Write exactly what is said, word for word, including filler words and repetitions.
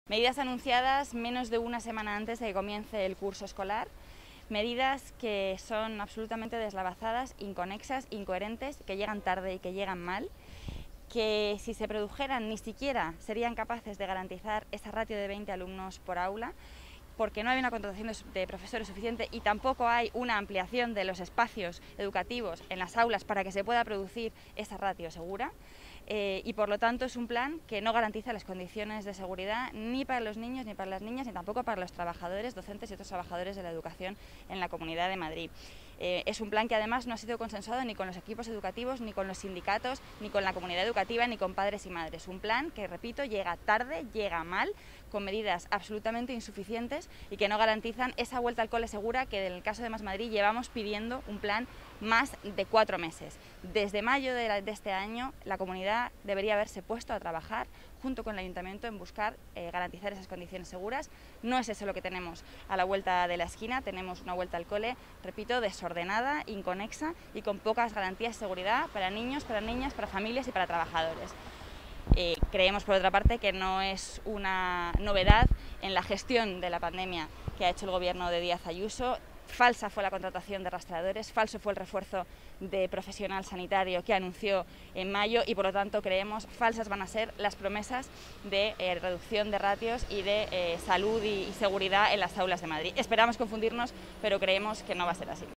Medidas anunciadas menos de una semana antes de que comience el curso escolar, medidas que son absolutamente deslavazadas, inconexas, incoherentes, que llegan tarde y que llegan mal, que si se produjeran ni siquiera serían capaces de garantizar esa ratio de veinte alumnos por aula, porque no hay una contratación de profesores suficiente y tampoco hay una ampliación de los espacios educativos en las aulas para que se pueda producir esa ratio segura. Eh, y por lo tanto es un plan que no garantiza las condiciones de seguridad ni para los niños, ni para las niñas, ni tampoco para los trabajadores, docentes y otros trabajadores de la educación en la Comunidad de Madrid. Eh, es un plan que además no ha sido consensuado ni con los equipos educativos, ni con los sindicatos, ni con la comunidad educativa, ni con padres y madres. Un plan que, repito, llega tarde, llega mal, con medidas absolutamente insuficientes y que no garantizan esa vuelta al cole segura que en el caso de Más Madrid llevamos pidiendo un plan más de cuatro meses. Desde mayo de, la, de este año la comunidad debería haberse puesto a trabajar junto con el ayuntamiento en buscar eh, garantizar esas condiciones seguras. No es eso lo que tenemos a la vuelta de la esquina, tenemos una vuelta al cole, repito, desordenada, inconexa y con pocas garantías de seguridad para niños, para niñas, para familias y para trabajadores. Eh, creemos, por otra parte, que no es una novedad en la gestión de la pandemia que ha hecho el gobierno de Díaz Ayuso. Falsa fue la contratación de rastreadores, falso fue el refuerzo de profesional sanitario que anunció en mayo y por lo tanto creemos falsas van a ser las promesas de eh, reducción de ratios y de eh, salud y, y seguridad en las aulas de Madrid. Esperamos confundirnos, pero creemos que no va a ser así.